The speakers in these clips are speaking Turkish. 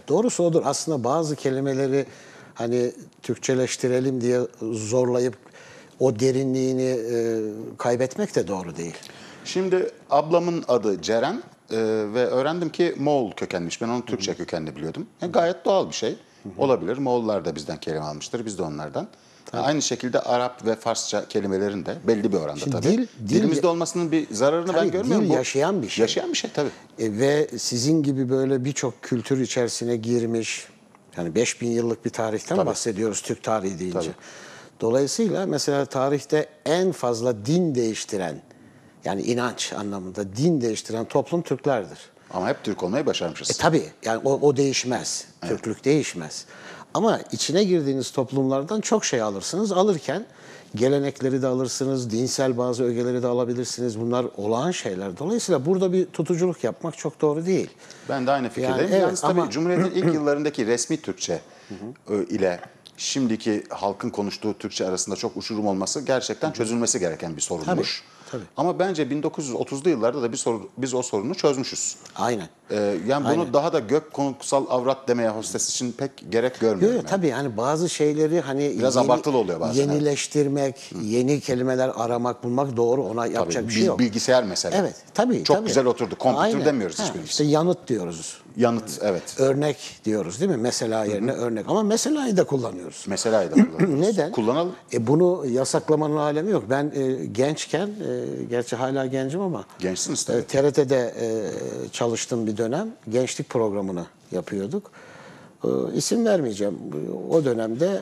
doğrusu odur. Aslında bazı kelimeleri hani Türkçeleştirelim diye zorlayıp o derinliğini kaybetmek de doğru değil. Şimdi ablamın adı Ceren ve öğrendim ki Moğol kökenmiş. Ben onu Türkçe kökenli biliyordum. Gayet doğal bir şey. Olabilir. Moğollar da bizden kelime almıştır. Biz de onlardan. Aynı şekilde Arap ve Farsça kelimelerin de belli bir oranda tabii. Dilimizde olmasının bir zararını ben görmüyorum. Dil yaşayan bir şey. Yaşayan bir şey tabii. Ve sizin gibi böyle birçok kültür içerisine girmiş, yani 5000 yıllık bir tarihten bahsediyoruz Türk tarihi deyince. Tabii. Dolayısıyla mesela tarihte en fazla din değiştiren, yani inanç anlamında din değiştiren toplum Türklerdir. Ama hep Türk olmayı başarmışız. Tabii yani o değişmez. Evet. Türklük değişmez. Ama içine girdiğiniz toplumlardan çok şey alırsınız. Alırken gelenekleri de alırsınız, dinsel bazı ögeleri de alabilirsiniz. Bunlar olağan şeyler. Dolayısıyla burada bir tutuculuk yapmak çok doğru değil. Ben de aynı fikirdeyim. Yani, evet, yalnız tabii ama Cumhuriyet'in ilk yıllarındaki resmi Türkçe ile şimdiki halkın konuştuğu Türkçe arasında çok uçurum olması gerçekten çözülmesi gereken bir sorunmuş. Tabii. Ama bence 1930'lu yıllarda da biz o sorunu çözmüşüz. Aynen. Yani bunu daha da gök konusal avrat demeye hostes için pek gerek görmüyorum. Yok, tabii yani bazı şeyleri hani biraz abartılı oluyor bazen. Yenileştirmek, yeni kelimeler aramak, bulmak doğru. Ona yapacak bir şey yok. Bilgisayar mesela. Evet, tabii. Çok güzel oturdu. Computer demiyoruz hiçbirimiz. İşte yanıt diyoruz. Yanıt, evet. Örnek diyoruz değil mi? Mesela yerine örnek. Ama meselayı da kullanıyoruz. Meselayı da kullanıyoruz. Neden? Kullanalım. Bunu yasaklamanın alemi yok. Ben gençken, gerçi hala gencim ama gençsiniz tabii. TRT'de çalıştım bir dönem. Gençlik programını yapıyorduk. İsim vermeyeceğim. O dönemde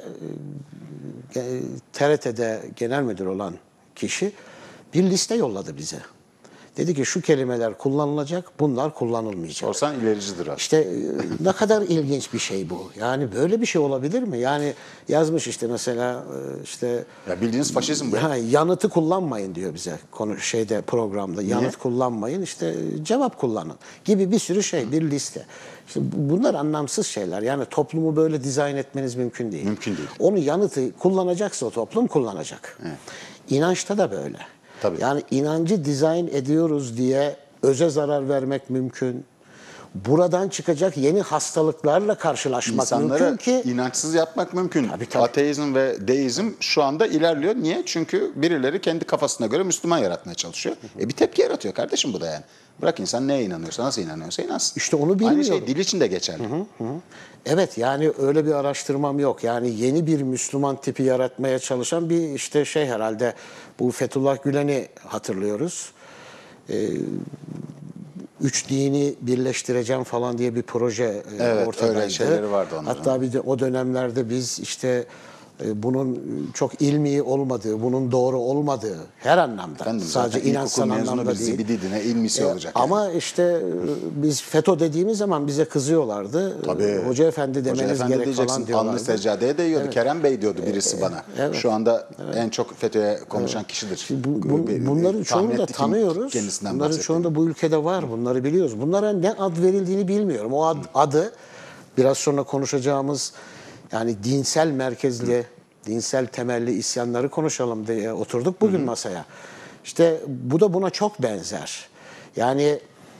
TRT'de genel müdür olan kişi bir liste yolladı bize. Dedi ki şu kelimeler kullanılacak, bunlar kullanılmayacak. Sorsan ilericidir aslında. İşte ne kadar ilginç bir şey bu. Yani böyle bir şey olabilir mi? Yani yazmış işte mesela işte ya bildiğiniz faşizm bu. Yanıtı kullanmayın diyor bize programda. Niye? Yanıt kullanmayın, işte cevap kullanın gibi bir sürü şey, bir liste. İşte bunlar anlamsız şeyler. Yani toplumu böyle dizayn etmeniz mümkün değil. Mümkün değil. Onu yanıtı kullanacaksa o toplum kullanacak. Evet. İnançta da böyle. Tabii. Yani inancı dizayn ediyoruz diye öze zarar vermek mümkün. Buradan çıkacak yeni hastalıklarla karşılaşmak İnsanları mümkün ki inançsız yapmak mümkün. Tabii. Ateizm ve deizm şu anda ilerliyor. Niye? Çünkü birileri kendi kafasına göre Müslüman yaratmaya çalışıyor. Bir tepki yaratıyor kardeşim bu da yani. Bırak insan neye inanıyorsa, nasıl inanıyorsa inansın. İşte onu bilmiyorum. Aynı şey dil için de geçerli. Evet, yani öyle bir araştırmam yok. Yani yeni bir Müslüman tipi yaratmaya çalışan bir işte herhalde bu Fethullah Gülen'i hatırlıyoruz. Üç dini birleştireceğim falan diye bir proje ortadaydı. Öyle şeyleri vardı onların. Hatta bir de o dönemlerde biz işte bunun çok ilmi olmadığı, bunun doğru olmadığı her anlamda. Efendim, sadece inançsal anlamda değil. Zibidi ne ilmisi olacak. Ama işte biz FETÖ dediğimiz zaman bize kızıyorlardı. Tabii. Hoca efendi demeniz Hoca efendi gerek diyeceksin, falan diyorlardı. alnı seccadeye değiyordu. Kerem Bey diyordu birisi bana. Evet. Şu anda en çok FETÖ'ye konuşan kişidir. Bunların çoğunu da tanıyoruz. Bunların çoğunda bu ülkede var. Bunları biliyoruz. Bunlara ne ad verildiğini bilmiyorum. O adı biraz sonra konuşacağımız yani dinsel merkezli, dinsel temelli isyanları konuşalım diye oturduk bugün masaya. İşte bu da buna çok benzer. Yani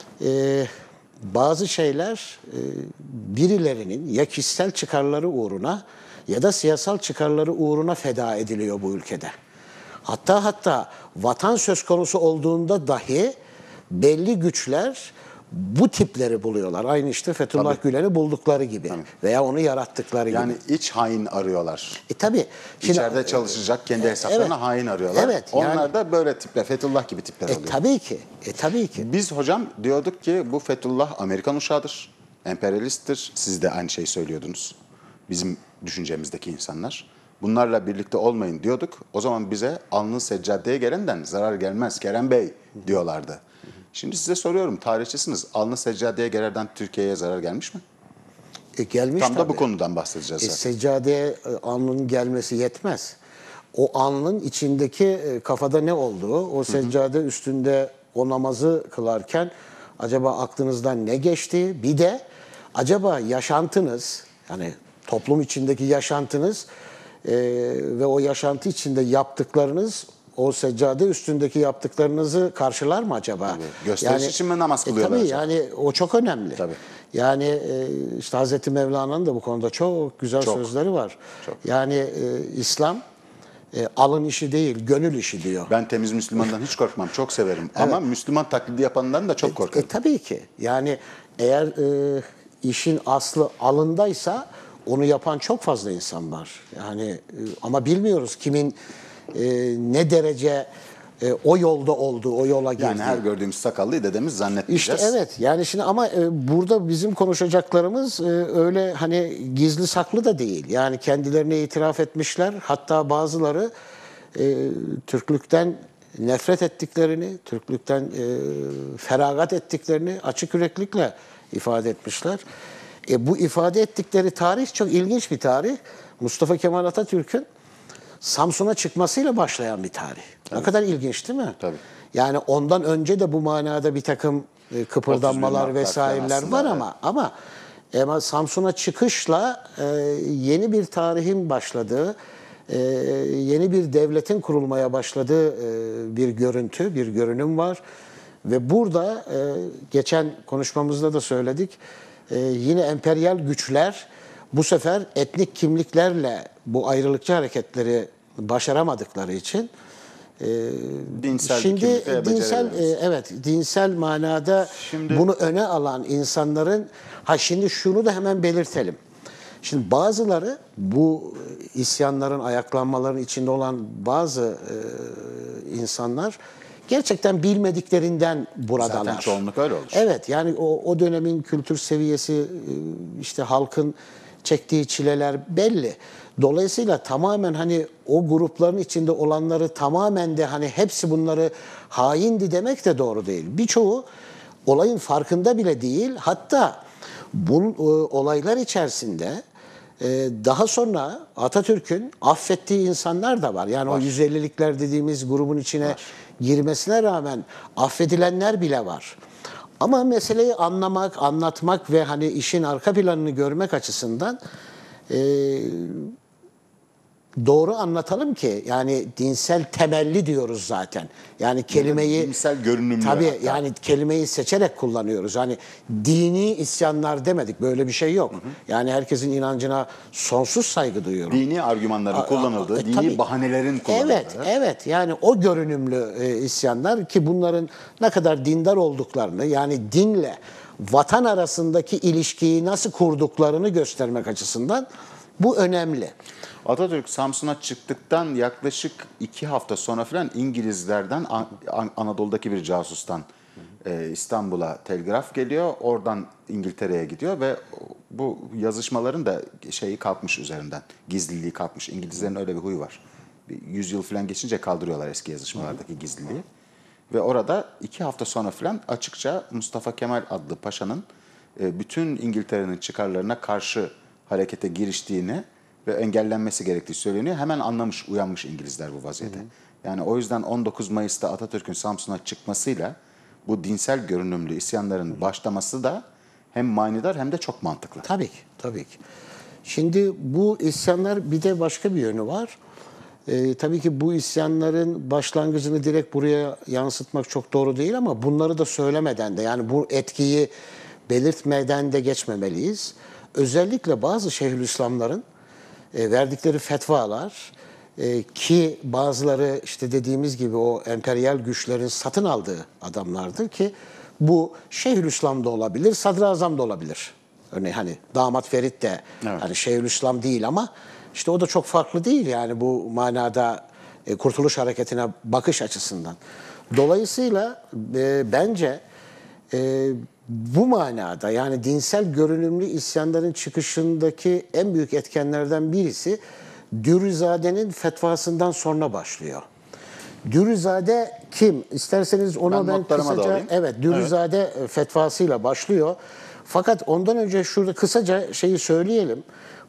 bazı şeyler birilerinin ya kişisel çıkarları uğruna ya da siyasal çıkarları uğruna feda ediliyor bu ülkede. Hatta vatan söz konusu olduğunda dahi belli güçler bu tipleri buluyorlar. Aynı işte Fethullah Gülen'i buldukları gibi veya onu yarattıkları gibi. Yani iç hain arıyorlar. Tabii. İçeride çalışacak kendi hesaplarına hain arıyorlar. Evet. Onlar da böyle tipler, Fethullah gibi tipler oluyor. Tabii ki. Tabii ki. Biz hocam diyorduk ki bu Fethullah Amerikan uşağıdır, emperyalisttir. Siz de aynı şeyi söylüyordunuz. Bizim düşüncemizdeki insanlar. Bunlarla birlikte olmayın diyorduk. O zaman bize alnı seccadeye gelenden zarar gelmez Kerem Bey diyorlardı. Şimdi size soruyorum, tarihçisiniz. Alnı seccadeye gelerden Türkiye'ye zarar gelmiş mi? Gelmiş Tam da tabii. bu konudan bahsedeceğiz zaten. Seccadeye alnının gelmesi yetmez. O alnın içindeki kafada ne olduğu, o seccade üstünde o namazı kılarken acaba aklınızdan ne geçti? Bir de acaba yaşantınız, yani toplum içindeki yaşantınız ve o yaşantı içinde yaptıklarınız o seccade üstündeki yaptıklarınızı karşılar mı acaba? Tabii. Gösteriş için mi namaz kılıyorlar tabii acaba? yani o çok önemli. Tabii. Yani işte Hazreti Mevlana'nın da bu konuda çok güzel Çok. sözleri var. Çok. Yani İslam alın işi değil, gönül işi diyor. Ben temiz Müslümandan hiç korkmam. Çok severim. Ama Müslüman taklidi yapandan da çok korkarım. Tabii ki. Yani eğer işin aslı alındaysa onu yapan çok fazla insan var. Yani ama bilmiyoruz kimin ne derece o yolda olduğu, o yola girdiği. Yani her gördüğümüz sakallıyı dedemiz İşte zannetmeyeceğiz. evet, yani şimdi ama burada bizim konuşacaklarımız öyle hani gizli saklı da değil. Yani kendilerine itiraf etmişler. Hatta bazıları Türklükten nefret ettiklerini, Türklükten feragat ettiklerini açık yüreklilikle ifade etmişler. Bu ifade ettikleri tarih çok ilginç bir tarih. Mustafa Kemal Atatürk'ün Samsun'a çıkmasıyla başlayan bir tarih. Ne kadar ilginç değil mi? Tabii. Yani ondan önce de bu manada bir takım kıpırdanmalar 31 Mart'ta vesaireler aslında, var evet. ama Samsun'a çıkışla yeni bir tarihin başladığı, yeni bir devletin kurulmaya başladığı bir görüntü, bir görünüm var. Ve burada geçen konuşmamızda da söyledik, yine emperyal güçler bu sefer etnik kimliklerle bu ayrılıkçı hareketleri başaramadıkları için Dinsel bir şimdi kimlikle dinsel becerememiz. evet dinsel manada Şimdi- bunu öne alan insanların şimdi şunu da hemen belirtelim. Şimdi bazıları bu isyanların, ayaklanmaların içinde olan bazı insanlar gerçekten bilmediklerinden buradalar. Zaten çoğunluk öyle olur. Evet, yani o dönemin kültür seviyesi, işte halkın çektiği çileler belli. Dolayısıyla tamamen hani o grupların içinde olanları tamamen de hani hepsi bunları haindi demek de doğru değil. Birçoğu olayın farkında bile değil. Hatta bu olaylar içerisinde daha sonra Atatürk'ün affettiği insanlar da var. Yani o 150'likler dediğimiz grubun içine girmesine rağmen affedilenler bile var. Ama meseleyi anlamak, anlatmak ve hani işin arka planını görmek açısından doğru anlatalım ki yani dinsel temelli diyoruz zaten. Yani kelimeyi Dinsel görünümlü tabii hatta. yani kelimeyi seçerek kullanıyoruz. Hani dini isyanlar demedik. Böyle bir şey yok. Yani herkesin inancına sonsuz saygı duyuyorum. Dini argümanların kullanıldığı, dini tabii. bahanelerin kullanıldığı. Evet. Yani o görünümlü isyanlar ki bunların ne kadar dindar olduklarını yani dinle vatan arasındaki ilişkiyi nasıl kurduklarını göstermek açısından bu önemli. Atatürk Samsun'a çıktıktan yaklaşık 2 hafta sonra falan İngilizlerden Anadolu'daki bir casustan İstanbul'a telgraf geliyor. Oradan İngiltere'ye gidiyor ve bu yazışmaların da şeyi kalkmış üzerinden. Gizliliği kalkmış. İngilizlerin öyle bir huyu var. 100 yıl falan geçince kaldırıyorlar eski yazışmalardaki gizliliği. Ve orada 2 hafta sonra falan açıkça Mustafa Kemal adlı paşanın bütün İngiltere'nin çıkarlarına karşı harekete giriştiğini ve engellenmesi gerektiği söyleniyor. Hemen anlamış, uyanmış İngilizler bu vaziyete. Yani o yüzden 19 Mayıs'ta Atatürk'ün Samsun'a çıkmasıyla bu dinsel görünümlü isyanların başlaması da hem manidar hem de çok mantıklı. Tabii ki. Şimdi bu isyanlar bir de başka bir yönü var. Tabii ki bu isyanların başlangıcını direkt buraya yansıtmak çok doğru değil ama bunları da söylemeden de yani bu etkiyi belirtmeden de geçmemeliyiz. Özellikle bazı Şeyhülislamların verdikleri fetvalar ki bazıları işte dediğimiz gibi o emperyal güçlerin satın aldığı adamlardır ki bu Şeyhülislam da olabilir, Sadrazam da olabilir. Örneğin hani Damat Ferit de hani Şeyhülislam değil ama işte o da çok farklı değil yani bu manada Kurtuluş Hareketi'ne bakış açısından. Dolayısıyla bence bu manada yani dinsel görünümlü isyanların çıkışındaki en büyük etkenlerden birisi Dürüzade'nin fetvasından sonra başlıyor. Dürüzade kim? İsterseniz onu ben notlarıma da kısaca alayım. evet Dürüzade fetvasıyla başlıyor. Fakat ondan önce şurada kısaca şeyi söyleyelim.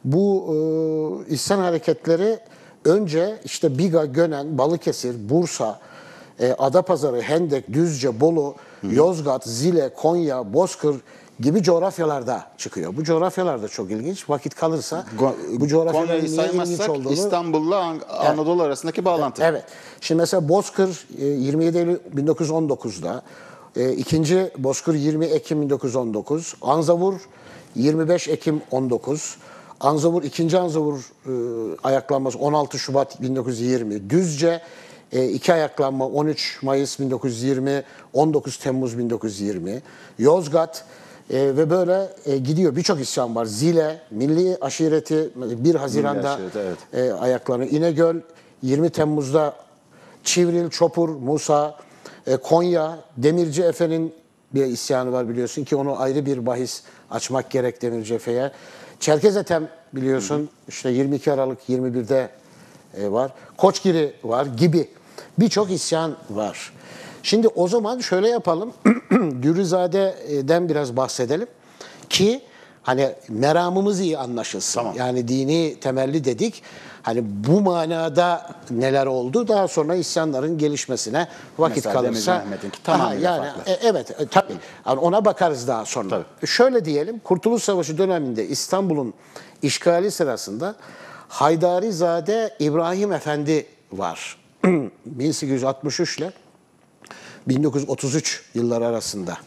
Bu isyan hareketleri önce işte Biga, Gönen, Balıkesir, Bursa, Adapazarı, Hendek, Düzce, Bolu, Yozgat, Zile, Konya, Bozkır gibi coğrafyalarda çıkıyor. Bu coğrafyalarda çok ilginç. Vakit kalırsa bu coğrafyaların Konya'yı niye ilginç saymazsak olduğunu... İstanbul'la Anadolu arasındaki bağlantı. Evet. Şimdi mesela Bozkır 27 Eylül 1919'da İkinci Bozkır 20 Ekim 1919. Anzavur 25 Ekim 19. Anzavur, ikinci Anzavur ayaklanması 16 Şubat 1920. Düzce iki ayaklanma 13 Mayıs 1920, 19 Temmuz 1920. Yozgat ve böyle gidiyor. Birçok isyan var. Zile, Milli Aşireti 1 Haziran'da Aşireti, evet. ayaklanıyor. İnegöl 20 Temmuz'da Çivril, Çopur, Musa, Konya, Demirci Efe'nin bir isyanı var biliyorsun ki onu ayrı bir bahis açmak gerek Demirci Efe'ye. Çerkezetem biliyorsun işte 22 Aralık 21'de var. Koçgiri var gibi birçok isyan var. Şimdi o zaman şöyle yapalım. Dürüzade'den biraz bahsedelim ki hani meramımız iyi anlaşılsın. Tamam. Yani dini temelli dedik. Hani bu manada neler oldu? Daha sonra isyanların gelişmesine vakit Mesela kalırsa. Demirci Mehmet'inki tamamıyla farklı. Evet, tabii. Yani ona bakarız daha sonra. Tabii. Şöyle diyelim, Kurtuluş Savaşı döneminde İstanbul'un işgali sırasında Haydarizade İbrahim Efendi var. 1863 ile 1933 yılları arasında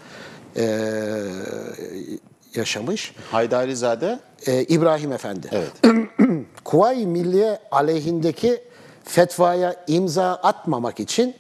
yaşamış. Haydarizade, İbrahim Efendi. evet. Kuvayi Milliye aleyhindeki fetvaya imza atmamak için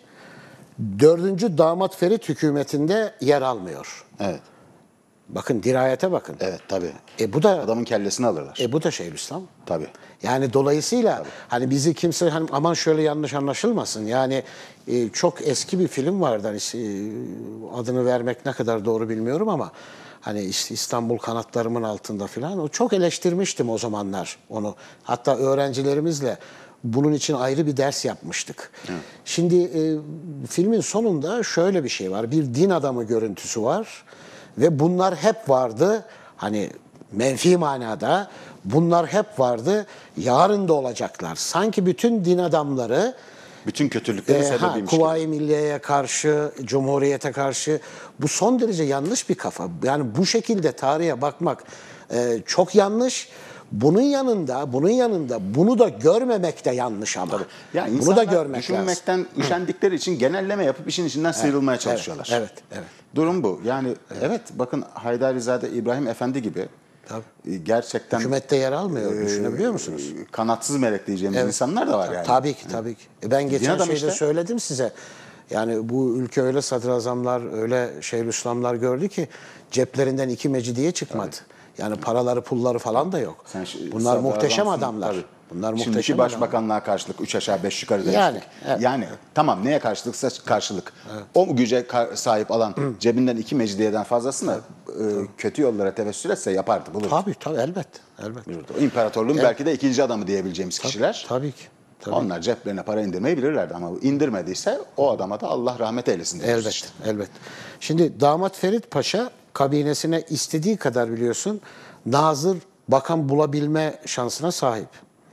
4. Damat Ferit hükümetinde yer almıyor. Evet. Bakın dirayete bakın. Evet tabii. Bu da Adamın kellesini alırlar. bu da Şeyhülislam. Tabii. Yani dolayısıyla hani bizi kimse hani aman şöyle yanlış anlaşılmasın. Yani çok eski bir film vardı. Hani, adını vermek ne kadar doğru bilmiyorum ama hani işte İstanbul kanatlarımın altında falan o çok eleştirmiştim o zamanlar onu. Hatta öğrencilerimizle bunun için ayrı bir ders yapmıştık. Şimdi filmin sonunda şöyle bir şey var. Bir din adamı görüntüsü var ve bunlar hep vardı. Hani menfi manada bunlar hep vardı. Yarın da olacaklar. Sanki bütün din adamları Bütün kötülüklerin sebebiymiş gibi. Kuvayi Milliye'ye karşı, Cumhuriyet'e karşı bu son derece yanlış bir kafa. Yani bu şekilde tarihe bakmak çok yanlış. Bunun yanında bunu da görmemek de yanlış ama. Ya bunu da insanlar görmek lazım. düşünmekten üşendikleri için genelleme yapıp işin içinden sıyrılmaya çalışıyorlar. Evet. Durum bu. Yani evet bakın Haydarizade İbrahim Efendi gibi gerçekten Hükümette yer almıyor. Düşünebiliyor musunuz? kanatsız melek diyeceğimiz insanlar da var yani. Tabii ki. Ben geçen adam şeyde işte. söyledim size. Yani bu ülke öyle sadrazamlar, öyle Şeyhülislamlar gördü ki ceplerinden 2 mecidiye çıkmadı. Yani paraları, pulları falan da yok. Bunlar muhteşem adamlar. Tabii. Bunlar Şimdiki muhteşem başbakanlığa karşılık 3 aşağı 5 yukarı demiştik. Yani, evet. Yani tamam neye karşılıksa karşılık. O güce sahip alan cebinden 2 mecidiyeden fazlasını kötü yollara tevessül etse yapardı, bulurdu. Tabii elbette. O imparatorluğun belki de ikinci adamı diyebileceğimiz kişiler. Tabii ki. Onlar ceplerine para indirmeyi bilirlerdi ama indirmediyse o adama da Allah rahmet eylesin diyoruz işte. Elbette. Şimdi Damat Ferit Paşa kabinesine istediği kadar biliyorsun nazır, bakan bulabilme şansına sahip.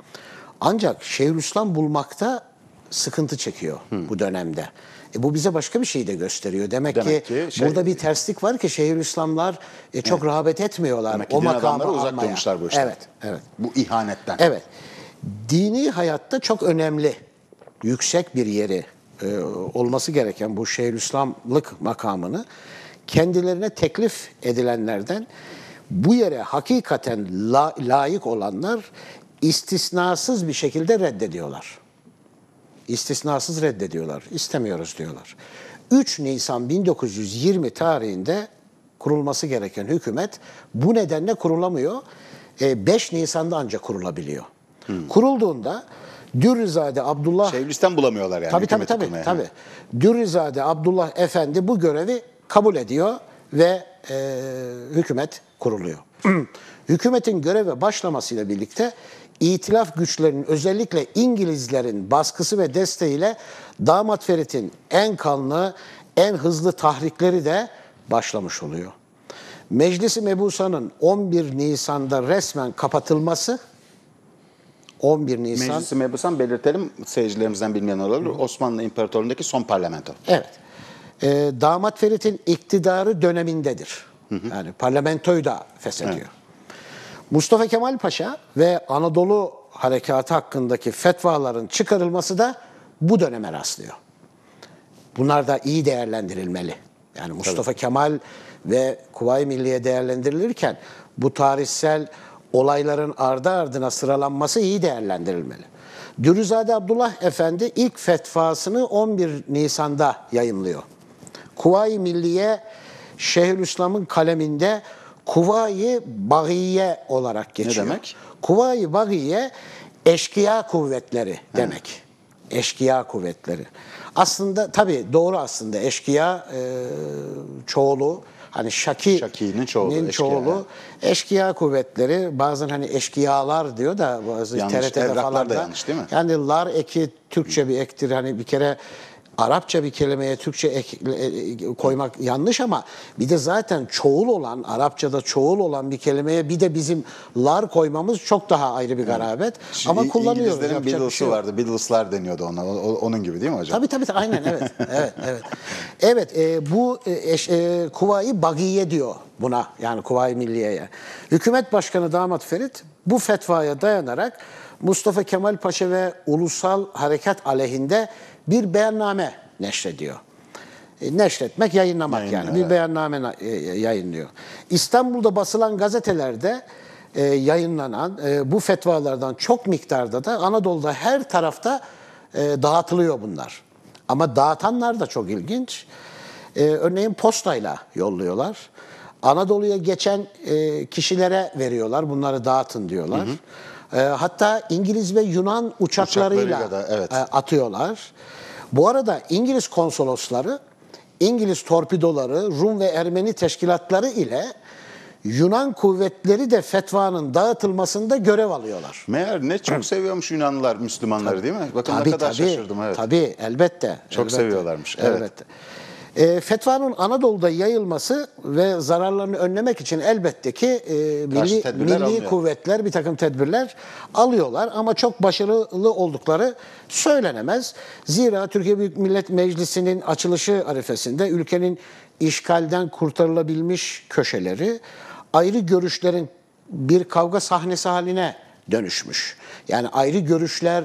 Ancak Şeyhülislam bulmakta sıkıntı çekiyor bu dönemde. Bu bize başka bir şey de gösteriyor. Demek ki burada bir terslik var ki Şeyhülislamlar çok rağbet etmiyorlar. Demek ki o din makamı adamları uzak almaya. durmuşlar bu işten. Evet. Bu ihanetten. Evet. Dini hayatta çok önemli, yüksek bir yeri olması gereken bu Şeyhülislamlık makamını kendilerine teklif edilenlerden bu yere hakikaten layık olanlar istisnasız bir şekilde reddediyorlar. İstisnasız reddediyorlar. İstemiyoruz diyorlar. 3 Nisan 1920 tarihinde kurulması gereken hükümet bu nedenle kurulamıyor. 5 Nisan'da ancak kurulabiliyor. Kurulduğunda Dürrizade Abdullah... Şeyhülislam bulamıyorlar yani. Tabii. Dürrizade Abdullah Efendi bu görevi kabul ediyor ve hükümet kuruluyor. Hükümetin göreve başlamasıyla birlikte İtilaf güçlerinin özellikle İngilizlerin baskısı ve desteğiyle Damat Ferit'in en kanlı, en hızlı tahrikleri de başlamış oluyor. Meclis-i Mebusa'nın 11 Nisan'da resmen kapatılması 11 Nisan... Meclis-i Mebusan belirtelim seyircilerimizden bilmeyen olabilir. Osmanlı İmparatorluğu'ndaki son parlamento. Evet. Damat Ferit'in iktidarı dönemindedir. Yani parlamentoyu da feshediyor. Evet. Mustafa Kemal Paşa ve Anadolu Harekatı hakkındaki fetvaların çıkarılması da bu döneme rastlıyor. Bunlar da iyi değerlendirilmeli. Yani Mustafa Kemal ve Kuvayi Milliye değerlendirilirken bu tarihsel olayların ardı ardına sıralanması iyi değerlendirilmeli. Dürüzade Abdullah Efendi ilk fetvasını 11 Nisan'da yayımlıyor. Kuvayi Milliye Şeyhülislam'ın kaleminde Kuvayi Bagiye olarak geçiyor. Ne demek? Kuvayi Bagiye eşkıya kuvvetleri demek. Eşkıya kuvvetleri. Aslında tabii doğru aslında eşkıya çoğulu. Hani Şaki'nin çoğulu, eşkıya kuvvetleri, bazen hani eşkıyalar diyor da bazı yanlış, TRT'de evraklar falan da da. yanlış değil mi? Yani lar eki Türkçe bir ektir. Hani bir kere Arapça bir kelimeye Türkçe ek koymak yanlış ama bir de zaten çoğul olan, Arapçada çoğul olan bir kelimeye bir de bizim lar koymamız çok daha ayrı bir garabet. Ama kullanıyoruz. İngilizlerin Yapacak bir Beatles'ı şey yok. vardı. Beatles'lar deniyordu ona. Onun gibi değil mi hocam? Tabii aynen evet. Evet. Evet bu Kuvayi Bagiye diyor buna, yani Kuvayi Milliye'ye. Hükümet Başkanı Damat Ferit bu fetvaya dayanarak Mustafa Kemal Paşa ve Ulusal Harekat aleyhinde bir beyanname neşrediyor. Neşretmek, yayınlamak yani. Bir beyanname yayınlıyor. İstanbul'da basılan gazetelerde yayınlanan bu fetvalardan çok miktarda da Anadolu'da her tarafta dağıtılıyor bunlar. Ama dağıtanlar da çok ilginç. Örneğin postayla yolluyorlar. Anadolu'ya geçen kişilere veriyorlar. Bunları dağıtın diyorlar. Hatta İngiliz ve Yunan uçaklarıyla da, evet. atıyorlar. Bu arada İngiliz konsolosları, İngiliz torpidoları, Rum ve Ermeni teşkilatları ile Yunan kuvvetleri de fetvanın dağıtılmasında görev alıyorlar. Meğer ne çok seviyormuş Yunanlılar Müslümanları değil mi? Bakın ne kadar şaşırdım. Evet. Tabii elbette. Çok seviyorlarmış. Evet. Elbette. Fetvanın Anadolu'da yayılması ve zararlarını önlemek için elbette ki milli kuvvetler bir takım tedbirler alıyorlar ama çok başarılı oldukları söylenemez. Zira Türkiye Büyük Millet Meclisi'nin açılışı arifesinde ülkenin işgalden kurtarılabilmiş köşeleri ayrı görüşlerin bir kavga sahnesi haline dönüşmüş. Yani ayrı görüşler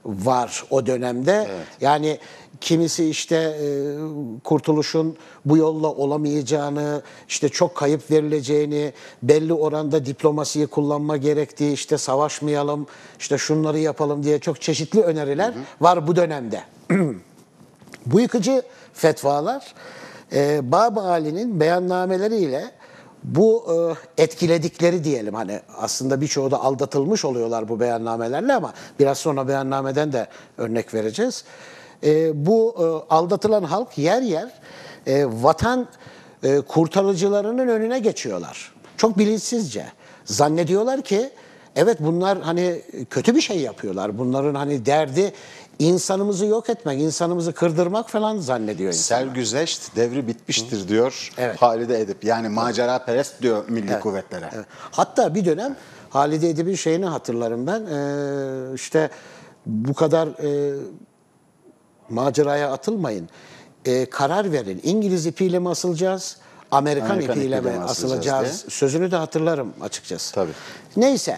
var o dönemde. Evet. Yani kimisi işte kurtuluşun bu yolla olamayacağını, işte çok kayıp verileceğini, belli oranda diplomasiyi kullanma gerektiği, işte savaşmayalım, işte şunları yapalım diye çok çeşitli öneriler var bu dönemde. Bu yıkıcı fetvalar Bab Ali'nin beyannameleriyle bu etkiledikleri diyelim, hani aslında birçoğu da aldatılmış oluyorlar bu beyannamelerle ama biraz sonra beyannameden de örnek vereceğiz. Bu aldatılan halk yer yer vatan kurtarıcılarının önüne geçiyorlar. Çok bilinçsizce. Zannediyorlar ki evet bunlar hani kötü bir şey yapıyorlar. Bunların hani derdi insanımızı yok etmek, insanımızı kırdırmak falan zannediyor insanlar. Sergüzeşt devri bitmiştir diyor Evet. Halide Edip. Yani macera perest diyor milli kuvvetlere. Evet. Hatta bir dönem Halide Edip'in şeyini hatırlarım ben. İşte bu kadar maceraya atılmayın. Karar verin. İngiliz ipiyle mi asılacağız? Amerikan ipiyle mi asılacağız? Sözünü de hatırlarım açıkçası. Tabii. Neyse.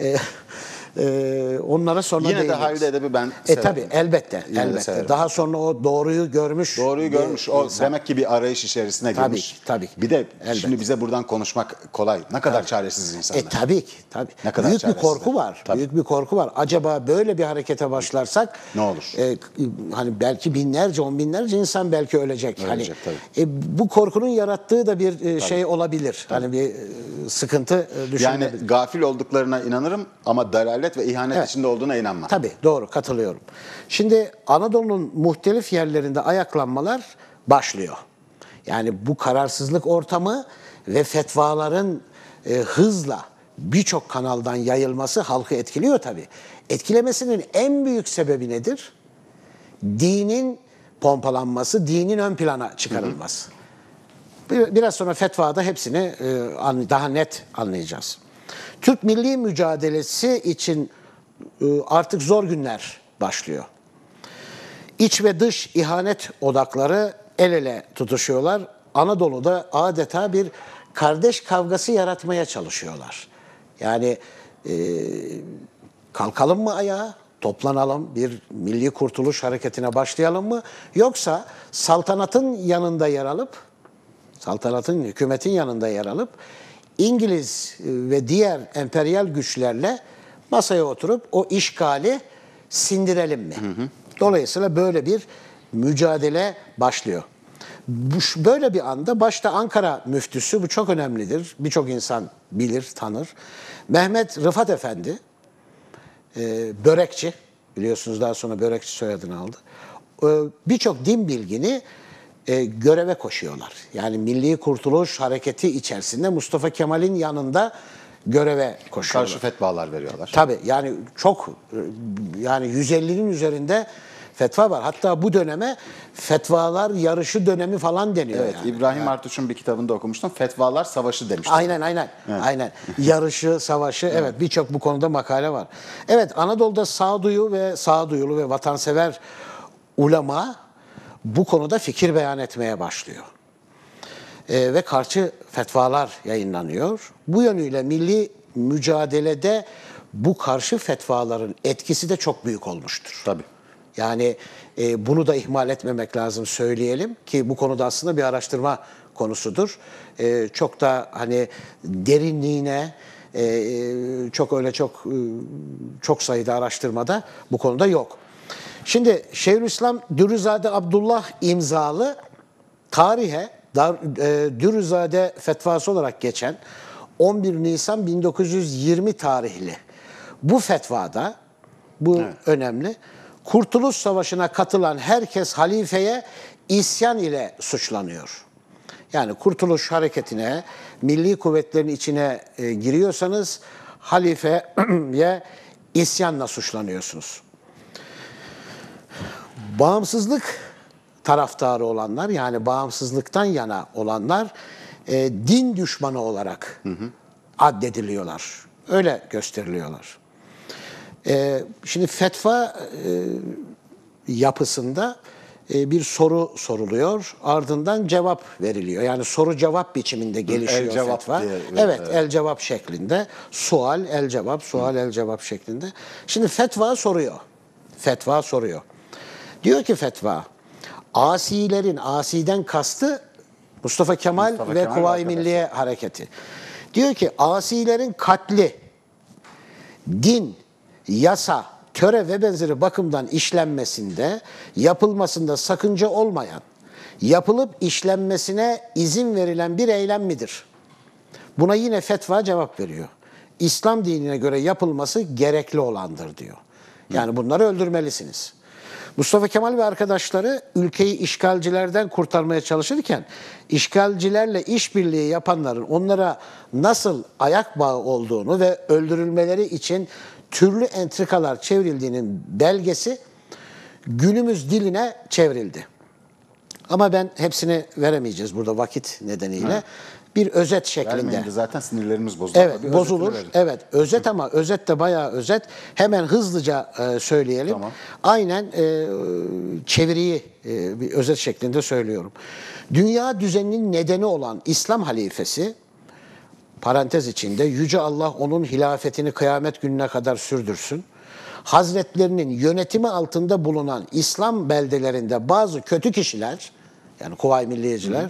Onlara sonra yine değiniriz. de Halide Edip'i ben severim. Tabii elbette. Daha sonra o doğruyu görmüş. Doğruyu görmüş. O demek ki bir arayış içerisine girmiş. Tabii. Bir de şimdi bize buradan konuşmak kolay. Ne kadar çaresiz insanlar. Tabii ki. Ne kadar büyük bir korku var. Tabii. Büyük bir korku var. Acaba böyle bir harekete başlarsak ne olur? Hani belki binlerce, on binlerce insan belki ölecek. Ölecek, hani bu korkunun yarattığı da bir şey olabilir. Tabii. Hani bir sıkıntı düşünebilir. Yani gafil olduklarına inanırım ama dalalet ve ihanet içinde olduğuna inanmam. Tabii doğru, katılıyorum. Şimdi Anadolu'nun muhtelif yerlerinde ayaklanmalar başlıyor. Yani bu kararsızlık ortamı ve fetvaların hızla birçok kanaldan yayılması halkı etkiliyor tabii. Etkilemesinin en büyük sebebi nedir? Dinin pompalanması, dinin ön plana çıkarılması. Biraz sonra fetvada hepsini daha net anlayacağız. Türk milli mücadelesi için artık zor günler başlıyor. İç ve dış ihanet odakları el ele tutuşuyorlar. Anadolu'da adeta bir kardeş kavgası yaratmaya çalışıyorlar. Yani kalkalım mı ayağa, toplanalım, bir milli kurtuluş hareketine başlayalım mı? Yoksa saltanatın yanında yer alıp saltanatın, hükümetin yanında yer alıp İngiliz ve diğer emperyal güçlerle masaya oturup o işgali sindirelim mi? Dolayısıyla böyle bir mücadele başlıyor. Böyle bir anda başta Ankara müftüsü, bu çok önemlidir. Birçok insan bilir, tanır. Mehmet Rıfat Efendi, börekçi, biliyorsunuz daha sonra börekçi soyadını aldı. Birçok din bilgini göreve koşuyorlar. Yani Milli Kurtuluş Hareketi içerisinde Mustafa Kemal'in yanında göreve koşuyorlar. Karşı fetvalar veriyorlar. Tabii yani çok, yani 150'nin üzerinde fetva var. Hatta bu döneme fetvalar yarışı dönemi falan deniyor. Evet, yani. İbrahim Artuç'un bir kitabında okumuştum. Fetvalar Savaşı demiştim. Aynen. Aynen. Yarışı, savaşı, evet birçok bu konuda makale var. Evet, Anadolu'da sağduyulu ve vatansever ulema bu konuda fikir beyan etmeye başlıyor. Ve karşı fetvalar yayınlanıyor. Bu yönüyle milli mücadelede bu karşı fetvaların etkisi de çok büyük olmuştur. Tabii. Yani bunu da ihmal etmemek lazım, söyleyelim ki bu konuda aslında bir araştırma konusudur. Çok da hani derinliğine çok sayıda araştırmada bu konuda yok. Şimdi Şeyhülislam Dürüzade Abdullah imzalı tarihe Dürüzade fetvası olarak geçen 11 Nisan 1920 tarihli bu fetvada, bu önemli, Kurtuluş Savaşı'na katılan herkes halifeye isyan ile suçlanıyor. Yani Kurtuluş Hareketi'ne, milli kuvvetlerin içine giriyorsanız halifeye isyanla suçlanıyorsunuz. Bağımsızlık taraftarı olanlar, yani bağımsızlıktan yana olanlar din düşmanı olarak addediliyorlar. Öyle gösteriliyorlar. Şimdi fetva yapısında bir soru soruluyor, ardından cevap veriliyor. Yani soru cevap biçiminde gelişiyor fetva. Evet, el cevap şeklinde. Sual, el cevap, sual, el cevap şeklinde. Şimdi fetva soruyor. Diyor ki fetva, asilerin, asiden kastı Mustafa Kemal ve Kuvayi Milliye Hareketi. Diyor ki asilerin katli, din, yasa, töre ve benzeri bakımdan işlenmesinde, yapılmasında sakınca olmayan, yapılıp işlenmesine izin verilen bir eylem midir? Buna yine fetva cevap veriyor. İslam dinine göre yapılması gerekli olandır diyor. Yani bunları öldürmelisiniz. Mustafa Kemal ve arkadaşları ülkeyi işgalcilerden kurtarmaya çalışırken, işgalcilerle işbirliği yapanların onlara nasıl ayak bağı olduğunu ve öldürülmeleri için türlü entrikalar çevrildiğinin belgesi günümüz diline çevrildi. Ama ben hepsini veremeyeceğiz burada vakit nedeniyle. Bir özet şeklinde. Vermeyince zaten sinirlerimiz bozulur. Evet, bozulur. Evet, özet ama özet de bayağı özet. Hemen hızlıca söyleyelim. Tamam. Aynen çeviriyi bir özet şeklinde söylüyorum. Dünya düzeninin nedeni olan İslam halifesi, parantez içinde, Yüce Allah onun hilafetini kıyamet gününe kadar sürdürsün. Hazretlerinin yönetimi altında bulunan İslam beldelerinde bazı kötü kişiler, yani Kuvayi Milliyeciler,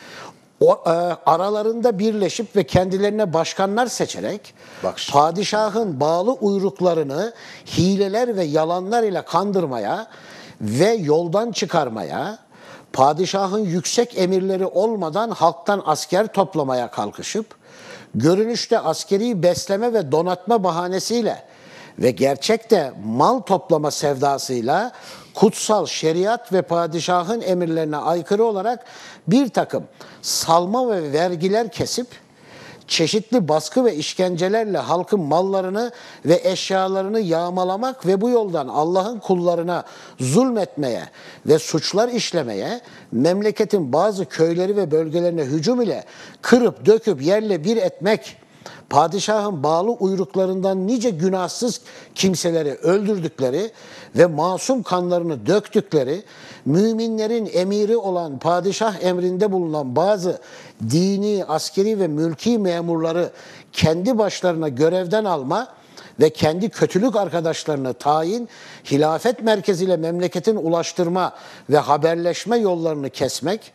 aralarında birleşip ve kendilerine başkanlar seçerek padişahın bağlı uyruklarını hileler ve yalanlar ile kandırmaya ve yoldan çıkarmaya, padişahın yüksek emirleri olmadan halktan asker toplamaya kalkışıp, görünüşte askeri besleme ve donatma bahanesiyle ve gerçekte mal toplama sevdasıyla kutsal şeriat ve padişahın emirlerine aykırı olarak bir takım salma ve vergiler kesip, çeşitli baskı ve işkencelerle halkın mallarını ve eşyalarını yağmalamak ve bu yoldan Allah'ın kullarına zulmetmeye ve suçlar işlemeye, memleketin bazı köyleri ve bölgelerine hücum ile kırıp döküp yerle bir etmek, padişahın bağlı uyruklarından nice günahsız kimseleri öldürdükleri ve masum kanlarını döktükleri, müminlerin emiri olan padişah emrinde bulunan bazı dini, askeri ve mülki memurları kendi başlarına görevden alma ve kendi kötülük arkadaşlarını tayin, hilafet merkeziyle memleketin ulaştırma ve haberleşme yollarını kesmek,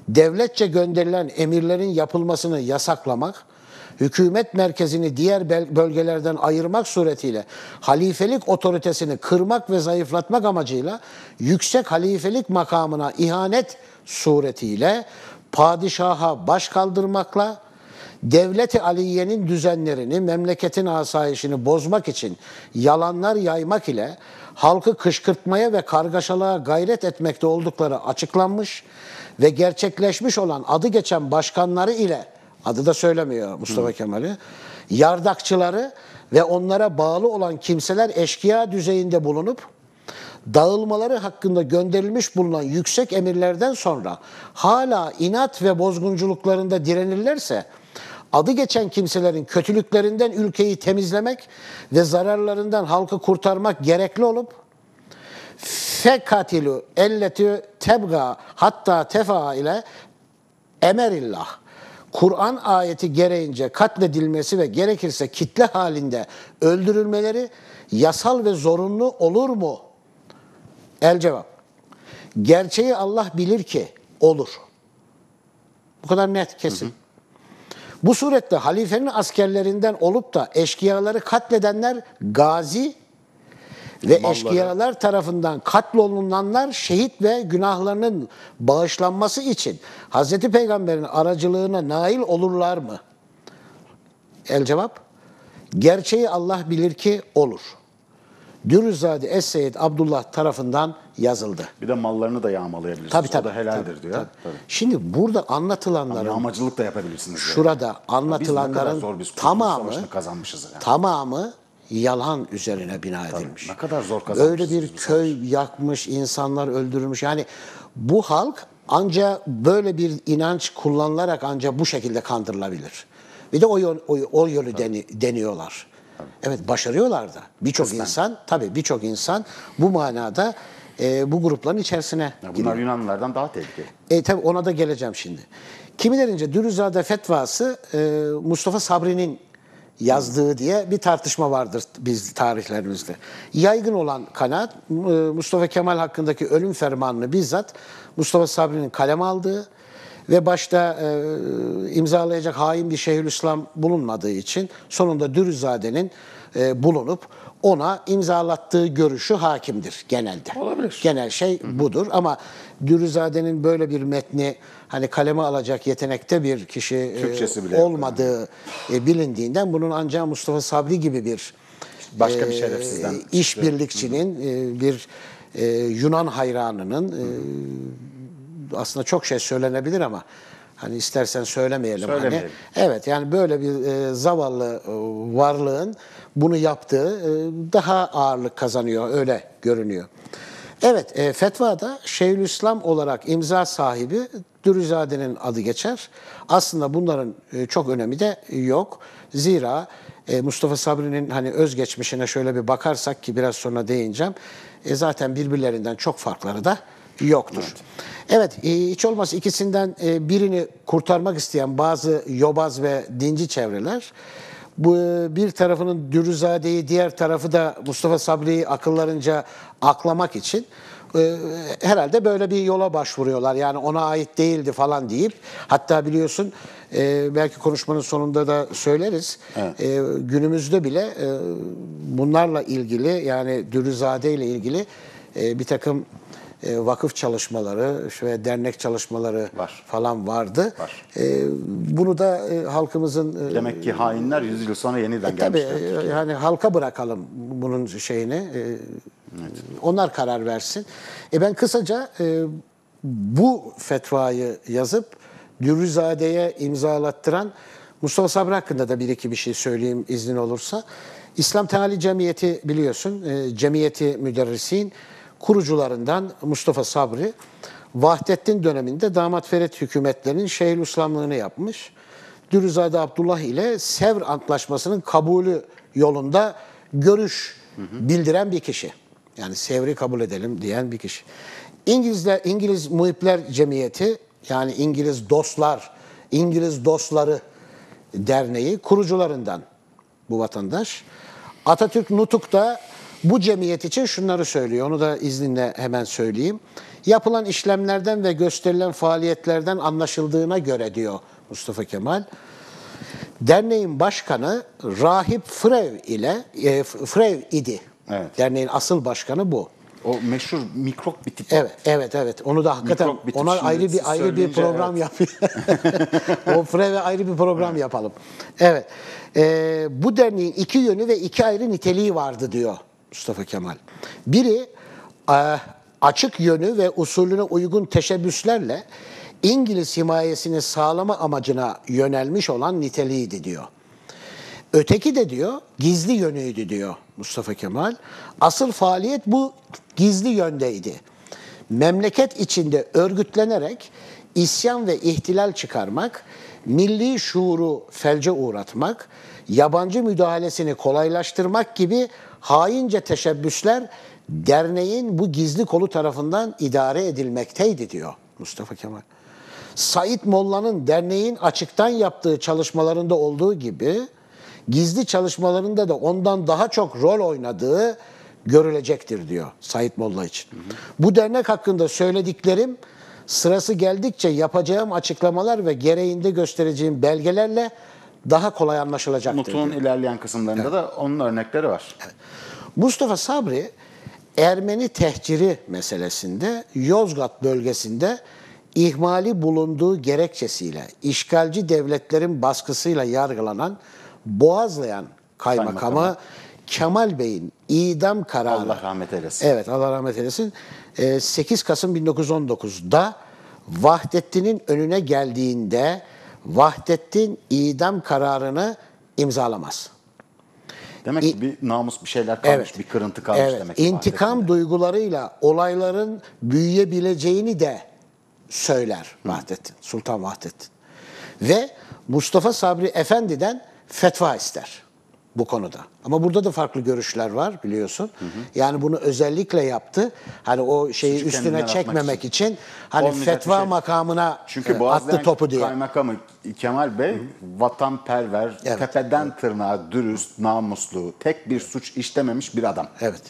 devletçe gönderilen emirlerin yapılmasını yasaklamak, hükümet merkezini diğer bölgelerden ayırmak suretiyle halifelik otoritesini kırmak ve zayıflatmak amacıyla yüksek halifelik makamına ihanet suretiyle padişaha baş kaldırmakla, Devlet-i Aliye'nin düzenlerini, memleketin asayişini bozmak için yalanlar yaymak ile halkı kışkırtmaya ve kargaşalığa gayret etmekte oldukları açıklanmış ve gerçekleşmiş olan adı geçen başkanları ile, adı da söylemiyor Mustafa Kemal'i, yardakçıları ve onlara bağlı olan kimseler eşkıya düzeyinde bulunup, dağılmaları hakkında gönderilmiş bulunan yüksek emirlerden sonra hala inat ve bozgunculuklarında direnirlerse, adı geçen kimselerin kötülüklerinden ülkeyi temizlemek ve zararlarından halkı kurtarmak gerekli olup, fekatilu elleti tebga hatta tefa ile emerillah, Kur'an ayeti gereğince katledilmesi ve gerekirse kitle halinde öldürülmeleri yasal ve zorunlu olur mu? El cevap. Gerçeği Allah bilir ki olur. Bu kadar net, kesin. Bu surette halifenin askerlerinden olup da eşkıyaları katledenler gazi ve Malları. eşkıyalar tarafından katlolunanlar şehit ve günahlarının bağışlanması için Hazreti Peygamber'in aracılığına nail olurlar mı? El cevap. Gerçeği Allah bilir ki olur. Dürüzade Es-Seyyid Abdullah tarafından yazıldı. Bir de mallarını da yağmalayabilirsiniz. Tabii, o da helaldir diyor. Tabii. Şimdi burada anlatılanların, Yağmacılık da yapabilirsiniz. şurada Biz ne kadar anlatılanların zor biz Kurtuluş tamamı Savaşı'nı kazanmışız yani. tamamı yalan üzerine bina edilmiş. Ne kadar zor kazanmışız. Böyle bir köy yakmış, insanlar öldürülmüş. Yani bu halk ancak böyle bir inanç kullanılarak ancak bu şekilde kandırılabilir. Bir de o yolu deniyorlar. Evet, başarıyorlar da. Birçok insan bu manada bu grupların içerisine Ya giriyor. bunlar Yunanlılardan daha tehlikeli. Tabii ona da geleceğim şimdi. Kimilerince Dürüzade fetvası Mustafa Sabri'nin yazdığı diye bir tartışma vardır biz tarihlerimizde. Yaygın olan kanaat Mustafa Kemal hakkındaki ölüm fermanını bizzat Mustafa Sabri'nin kaleme aldığı ve başta imzalayacak hain bir Şeyhülislam bulunmadığı için sonunda Dürüzade'nin bulunup ona imzalattığı görüşü hakimdir genelde. Olabilir. Genel şey budur ama Dürüzade'nin böyle bir metni hani kaleme alacak yetenekte bir kişi Türkçesi bile yok olmadığı bilindiğinden bunun ancak Mustafa Sabri gibi bir Başka bir şerefsizden işbirlikçinin bir Yunan hayranının aslında çok şey söylenebilir ama hani istersen söylemeyelim. Hani. Evet, yani böyle bir zavallı varlığın bunu yaptığı daha ağırlık kazanıyor, öyle görünüyor. Evet, fetvada Şeyhülislam olarak imza sahibi Dürüzade'nin adı geçer. Aslında bunların çok önemi de yok. Zira Mustafa Sabri'nin hani özgeçmişine şöyle bir bakarsak ki biraz sonra değineceğim. Zaten birbirlerinden çok farkları da yoktur. Evet, hiç olmazsa ikisinden birini kurtarmak isteyen bazı yobaz ve dinci çevreler, bu bir tarafının Dürüzade'yi, diğer tarafı da Mustafa Sabri'yi akıllarınca aklamak için herhalde böyle bir yola başvuruyorlar. Yani ona ait değildi falan deyip, hatta biliyorsun belki konuşmanın sonunda da söyleriz. Evet. Günümüzde bile bunlarla ilgili, yani Dürüzade ile ilgili bir takım vakıf çalışmaları ve dernek çalışmaları falan vardı. Bunu da halkımızın... Demek ki hainler 100 yıl sonra yeniden gelmişler. Tabii yani halka bırakalım bunun şeyini. Evet. Onlar karar versin. Ben kısaca bu fetvayı yazıp Dürüzade'ye imzalattıran Mustafa Sabri hakkında da bir iki bir şey söyleyeyim iznin olursa. İslam Teali Cemiyeti biliyorsun, Cemiyeti Müderrisin kurucularından Mustafa Sabri, Vahdettin döneminde Damat Ferit hükümetlerinin Şeyhülislamlığını yapmış. Dürüzade Abdullah ile Sevr Antlaşması'nın kabulü yolunda görüş bildiren bir kişi. Yani Sevr'i kabul edelim diyen bir kişi. İngiliz Muhipler Cemiyeti, yani İngiliz Dostları Derneği kurucularından bu vatandaş. Atatürk Nutuk'ta bu cemiyet için şunları söylüyor. Onu da izninle hemen söyleyeyim. Yapılan işlemlerden ve gösterilen faaliyetlerden anlaşıldığına göre diyor Mustafa Kemal, derneğin başkanı Rahip Frev idi. Evet. Derneğin asıl başkanı bu. O meşhur mikrop bir tip. Evet. Onu da hakikaten Mikrop bitip ona şimdi ayrı siz bir söyleyince program yapıyor. O Frev'e ayrı bir program yapalım. Evet. Bu derneğin iki yönü ve iki ayrı niteliği vardı diyor Mustafa Kemal. Biri açık yönü ve usulüne uygun teşebbüslerle İngiliz himayesini sağlama amacına yönelmiş olan niteliğiydi diyor. Öteki de diyor gizli yönüydü diyor Mustafa Kemal. Asıl faaliyet bu gizli yöndeydi. Memleket içinde örgütlenerek isyan ve ihtilal çıkarmak, milli şuuru felce uğratmak, yabancı müdahalesini kolaylaştırmak gibi haince teşebbüsler derneğin bu gizli kolu tarafından idare edilmekteydi diyor Mustafa Kemal. Said Molla'nın derneğin açıktan yaptığı çalışmalarında olduğu gibi gizli çalışmalarında da ondan daha çok rol oynadığı görülecektir diyor Said Molla için. Bu dernek hakkında söylediklerim sırası geldikçe yapacağım açıklamalar ve gereğinde göstereceğim belgelerle daha kolay anlaşılacaktır Nutuk'un diyor. ilerleyen kısımlarında da onun örnekleri var. Mustafa Sabri Ermeni tehciri meselesinde Yozgat bölgesinde ihmali bulunduğu gerekçesiyle işgalci devletlerin baskısıyla yargılanan Boğazlayan Kaymakamı Kemal Bey'in idam kararı. Allah rahmet eylesin. Evet, Allah rahmet eylesin. 8 Kasım 1919'da Vahdettin'in önüne geldiğinde Vahdettin idam kararını imzalamaz. Demek ki bir namus bir şeyler kalmış, bir kırıntı kalmış demek ki. İntikam Vahdettin'de. duygularıyla olayların büyüyebileceğini de söyler Vahdettin, Sultan Vahdettin. Ve Mustafa Sabri Efendi'den fetva ister bu konuda. Ama burada da farklı görüşler var biliyorsun. Yani bunu özellikle yaptı. Hani o şeyi Suçu üstüne kendinden çekmemek atmak için hani olmayacak fetva bir şey. makamına Çünkü attı Boğazlayan topu diye. Kaymakamı Kemal Bey vatanperver, Evet. tepeden tırnağa dürüst, namuslu, tek bir suç işlememiş bir adam. Evet.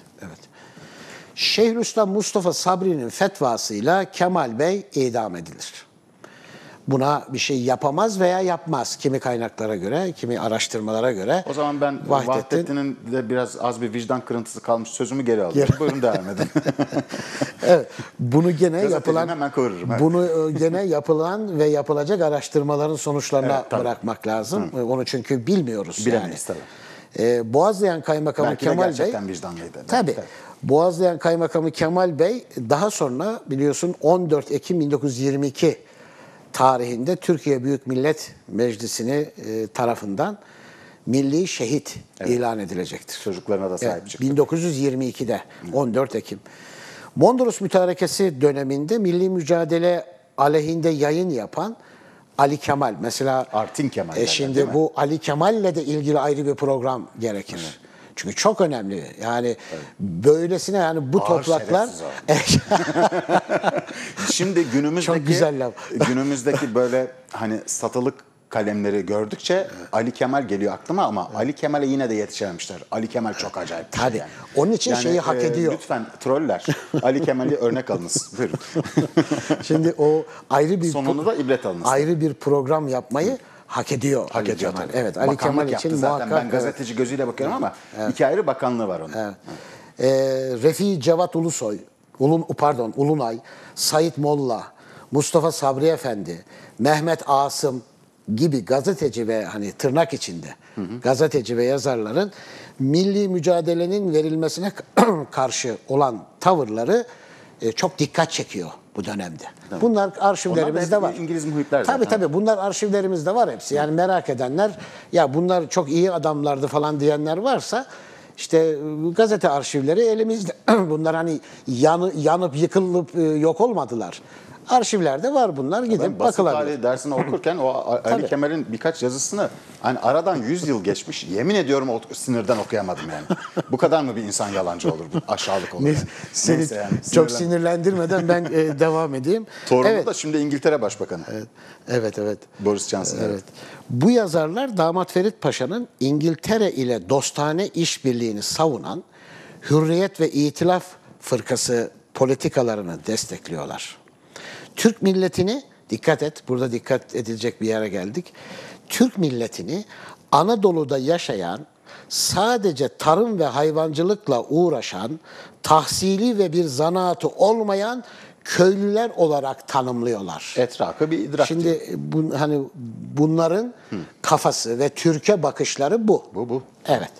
Şeyhülislam Mustafa Sabri'nin fetvasıyla Kemal Bey idam edilir. Buna bir şey yapamaz veya yapmaz. Kimi kaynaklara göre, kimi araştırmalara göre. O zaman ben Vahdettin'in de biraz az bir vicdan kırıntısı kalmış sözümü geri alıyorum. Buyurun devam edin. Evet. Bunu gene Gazeteciyim, yapılan hemen kıvırırım, evet. bunu gene yapılan ve yapılacak araştırmaların sonuçlarına Evet, tabii. bırakmak lazım. Onu çünkü bilmiyoruz Bilemeyiz yani. Boğazlayan Kaymakamı Belki de Kemal Bey gerçekten vicdanlıydı. tabii. Boğazlayan Kaymakamı Kemal Bey daha sonra biliyorsun 14 Ekim 1922 tarihinde Türkiye Büyük Millet Meclisi'ni tarafından milli şehit ilan edilecektir. Çocuklarına da sahip çıktı. 1922'de 14 Ekim. Mondros Mütarekesi döneminde milli mücadele aleyhinde yayın yapan Ali Kemal mesela Artin Kemal derler, değil şimdi mi? bu Ali Kemal'le de ilgili ayrı bir program gerekir. Çünkü çok önemli. Yani böylesine yani bu Ağır topraklar Şimdi günümüzdeki Çok güzel laf. günümüzdeki böyle hani satılık kalemleri gördükçe Ali Kemal geliyor aklıma ama Ali Kemal'e yine de yetişememişler. Ali Kemal çok acayip bir şey Tabii. yani. Onun için şeyi hak ediyor. Lütfen troller Ali Kemal'i örnek alınız. Buyurun. şimdi o ayrı bir Sonunu da ibret alınız. ayrı bir program yapmayı hak ediyor. Hak Ali ediyor Kemal. tabii. Evet, Ali Bakanlık Kemal yaptı için zaten. muhakkak. Ben gazeteci gözüyle bakıyorum ama iki ayrı bakanlığı var onun. Evet. Refi Cevat Ulusoy, Ulunay, Said Molla, Mustafa Sabri Efendi, Mehmet Asım gibi gazeteci ve hani tırnak içinde gazeteci ve yazarların milli mücadelenin verilmesine karşı olan tavırları çok dikkat çekiyor bu dönemde. Bunlar arşivlerimizde Onlar da var. hep İngiliz muhitler Tabii zaten. tabii bunlar arşivlerimizde var hepsi. Yani merak edenler ya bunlar çok iyi adamlardı falan diyenler varsa işte gazete arşivleri elimizde. Bunlar hani yanıp yıkılıp yok olmadılar. Arşivlerde var bunlar gidip Ben basın bakılabilir. tarihi dersini okurken o Ali Tabii. Kemal'in birkaç yazısını hani aradan 100 yıl geçmiş. Yemin ediyorum o sinirden okuyamadım yani. Bu kadar mı bir insan yalancı olur? Bu aşağılık olur. Yani. Seni Neyse yani, çok sinirlendirmeden ben devam edeyim. Torunu Evet. da şimdi İngiltere Başbakanı. Evet. Boris Johnson. Evet. Bu yazarlar Damat Ferit Paşa'nın İngiltere ile dostane işbirliğini savunan Hürriyet ve İtilaf Fırkası politikalarını destekliyorlar. Türk milletini, dikkat et, burada dikkat edilecek bir yere geldik. Türk milletini Anadolu'da yaşayan, sadece tarım ve hayvancılıkla uğraşan, tahsili ve bir zanaatı olmayan köylüler olarak tanımlıyorlar. Etrafı bir idrak. Şimdi hani bunların kafası ve Türkiye bakışları bu. Bu. Evet.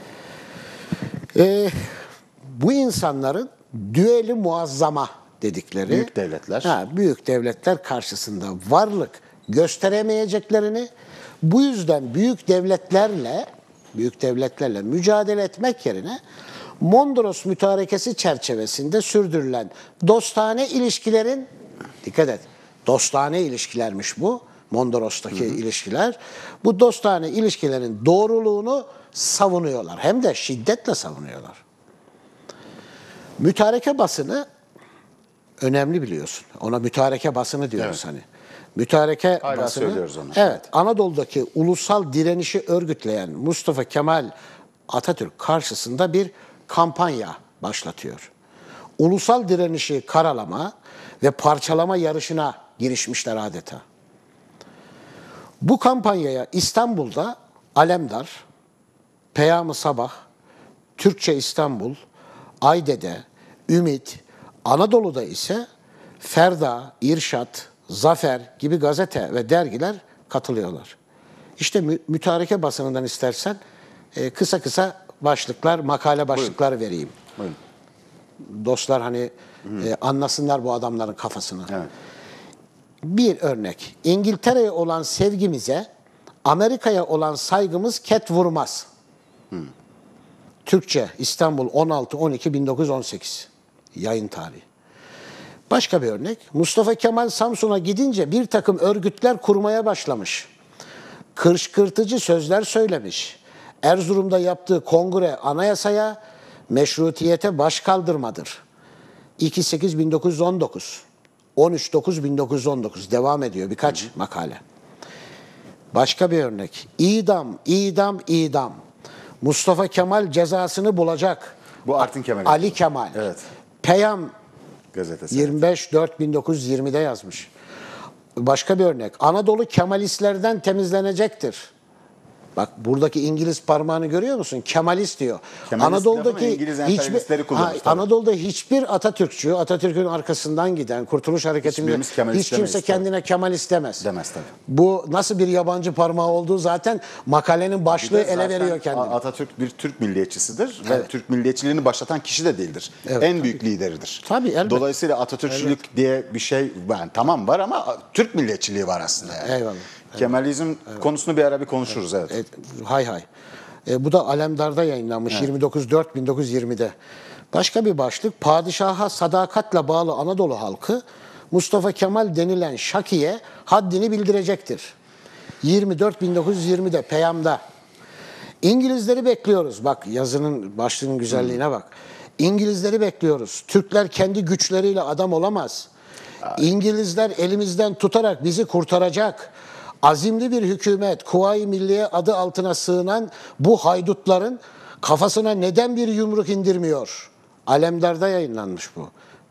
Bu insanların düeli muazzama dedikleri Büyük devletler. büyük devletler karşısında varlık gösteremeyeceklerini, bu yüzden büyük devletlerle mücadele etmek yerine Mondros Mütarekesi çerçevesinde sürdürülen dostane ilişkilerin, dikkat et, dostane ilişkilermiş bu, Mondros'taki ilişkiler. Bu dostane ilişkilerin doğruluğunu savunuyorlar. Hem de şiddetle savunuyorlar. Mütareke basını önemli, biliyorsun. Ona mütareke basını diyoruz hani. Mütareke Hala basını. söylüyoruz onu. Evet. Anadolu'daki ulusal direnişi örgütleyen Mustafa Kemal Atatürk karşısında bir kampanya başlatıyor. Ulusal direnişi karalama ve parçalama yarışına girişmişler adeta. Bu kampanyaya İstanbul'da Alemdar, Peyam-ı Sabah, Türkçe İstanbul, Aydede, Ümit, Anadolu'da ise Ferda, İrşad, Zafer gibi gazete ve dergiler katılıyorlar. İşte mütareke basınından istersen kısa kısa başlıklar, makale başlıkları vereyim. Buyurun. Dostlar hani anlasınlar bu adamların kafasını. Evet. Bir örnek. İngiltere'ye olan sevgimize Amerika'ya olan saygımız ket vurmaz. Türkçe İstanbul 16-12-1918 yayın tarihi. Başka bir örnek. Mustafa Kemal Samsun'a gidince bir takım örgütler kurmaya başlamış. Kışkırtıcı sözler söylemiş. Erzurum'da yaptığı kongre anayasaya, meşrutiyete baş kaldırmadır. 2-8-1919, 13-9-1919 devam ediyor birkaç makale. Başka bir örnek. İdam, idam, idam. Mustafa Kemal cezasını bulacak. Bu Artin Kemal. Ali Kemal. Evet. Peyam Gazetesi. 25-4-1920'de yazmış. Başka bir örnek. Anadolu Kemalistlerden temizlenecektir. Bak buradaki İngiliz parmağını görüyor musun? Kemalist diyor. Kemalist lafını İngiliz emperyalistleri kullanmış, tabii. Anadolu'da hiçbir Atatürkçü, Atatürk'ün arkasından giden Kurtuluş Hareketi'nde Hiçbirimiz Kemalist hiç kimse demeyiz, kendine Kemalist demez. Demez tabii. Bu nasıl bir yabancı parmağı olduğu zaten makalenin başlığı ele Zaten veriyor kendini. Atatürk bir Türk milliyetçisidir. Evet. Türk milliyetçiliğini başlatan kişi de değildir. Evet, en büyük lideridir. Tabii, elbette. Dolayısıyla Atatürkçülük diye bir şey tamam var ama Türk milliyetçiliği var aslında yani. Eyvallah. Kemalizm konusunu bir ara bir konuşuruz, evet. Hay hay. Bu da Alemdar'da yayınlanmış 29-4-1920'de. Başka bir başlık. Padişaha sadakatle bağlı Anadolu halkı Mustafa Kemal denilen Şaki'ye haddini bildirecektir. 24-1920'de Peyam'da. İngilizleri bekliyoruz. Bak yazının başlığının güzelliğine bak. İngilizleri bekliyoruz. Türkler kendi güçleriyle adam olamaz. İngilizler elimizden tutarak bizi kurtaracak. Azimli bir hükümet, Kuvayi Milliye adı altına sığınan bu haydutların kafasına neden bir yumruk indirmiyor? Alemdar'da yayınlanmış bu.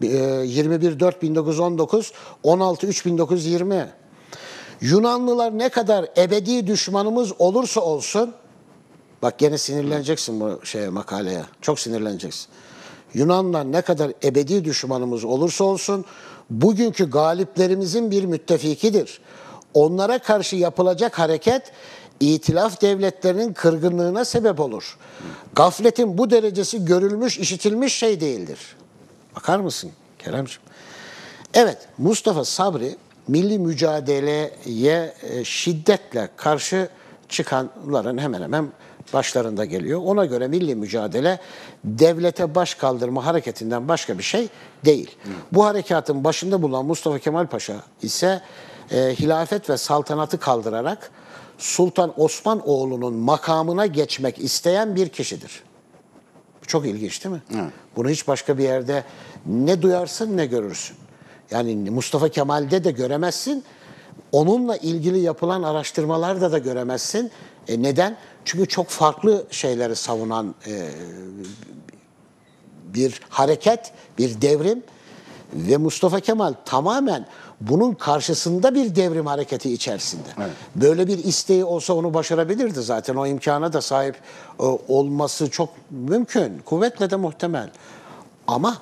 21-4-1919, 16-3-1920. Yunanlılar ne kadar ebedi düşmanımız olursa olsun, bak gene sinirleneceksin bu makaleye, çok sinirleneceksin. Yunanlar ne kadar ebedi düşmanımız olursa olsun, bugünkü galiplerimizin bir müttefikidir. Onlara karşı yapılacak hareket, İtilaf devletlerinin kırgınlığına sebep olur. Gafletin bu derecesi görülmüş, işitilmiş şey değildir. Bakar mısın Keremciğim? Evet, Mustafa Sabri, milli mücadeleye şiddetle karşı çıkanların hemen hemen başlarında geliyor. Ona göre milli mücadele devlete baş kaldırma hareketinden başka bir şey değil. Bu harekatın başında bulunan Mustafa Kemal Paşa ise hilafet ve saltanatı kaldırarak Sultan Osmanoğlu'nun makamına geçmek isteyen bir kişidir. Bu çok ilginç değil mi? Evet. Bunu hiç başka bir yerde ne duyarsın ne görürsün. Yani Mustafa Kemal'de de göremezsin. Onunla ilgili yapılan araştırmalarda da göremezsin. Neden? Çünkü çok farklı şeyleri savunan bir hareket, bir devrim Ve Mustafa Kemal tamamen bunun karşısında bir devrim hareketi içerisinde. Evet. Böyle bir isteği olsa onu başarabilirdi zaten. O imkana da sahip olması çok mümkün. Kuvvetle de muhtemel. Ama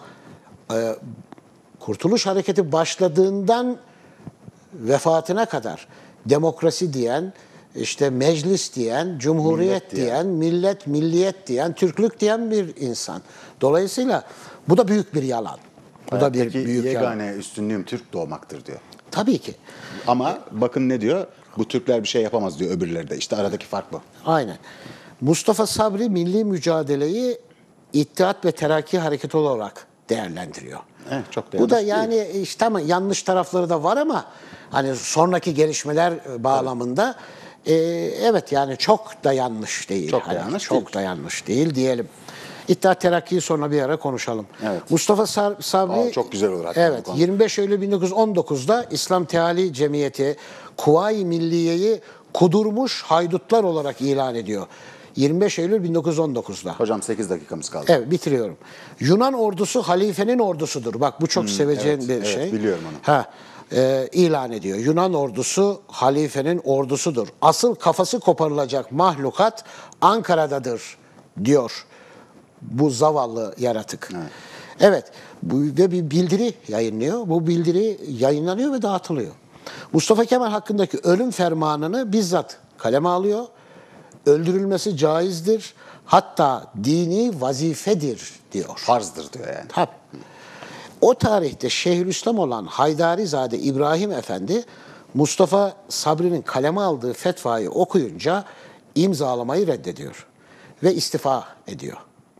Kurtuluş Hareketi başladığından vefatına kadar demokrasi diyen, işte meclis diyen, cumhuriyet diyen, millet, milliyet diyen, Türklük diyen bir insan. Dolayısıyla bu da büyük bir yalan. Bu da bir Hayattaki büyük yalan. yegane üstünlüğüm Türk doğmaktır diyor. Tabii ki. Ama bakın ne diyor? Bu Türkler bir şey yapamaz diyor öbürleri de. İşte aradaki fark bu. Aynen. Mustafa Sabri milli mücadeleyi İttihat ve Terakki hareketi olarak değerlendiriyor. Evet, çok da Bu da yanlış yani değil. işte ama yanlış tarafları da var ama hani sonraki gelişmeler bağlamında evet yani çok da yanlış değil. Çok da Hani yanlış çok değil. da yanlış değil diyelim. İttihat Terakki'yi sonra bir ara konuşalım. Evet. Mustafa Sabri Çok güzel olur hatta bu evet, konu. 25 Eylül 1919'da İslam Teali Cemiyeti Kuvayi Milliye'yi kudurmuş haydutlar olarak ilan ediyor. 25 Eylül 1919'da. Hocam 8 dakikamız kaldı. Evet, bitiriyorum. Yunan ordusu halifenin ordusudur. Bak bu çok seveceğin evet, bir evet, şey. biliyorum onu. İlan ediyor. Yunan ordusu halifenin ordusudur. Asıl kafası koparılacak mahlukat Ankara'dadır diyor bu zavallı yaratık. Evet, ve bir bildiri yayınlıyor. Bu bildiri yayınlanıyor ve dağıtılıyor. Mustafa Kemal hakkındaki ölüm fermanını bizzat kaleme alıyor. Öldürülmesi caizdir. Hatta dini vazifedir diyor. Farzdır diyor yani. Tabii. O tarihte Şeyhülislam olan Haydarizade İbrahim Efendi Mustafa Sabri'nin kaleme aldığı fetvayı okuyunca imzalamayı reddediyor ve istifa ediyor.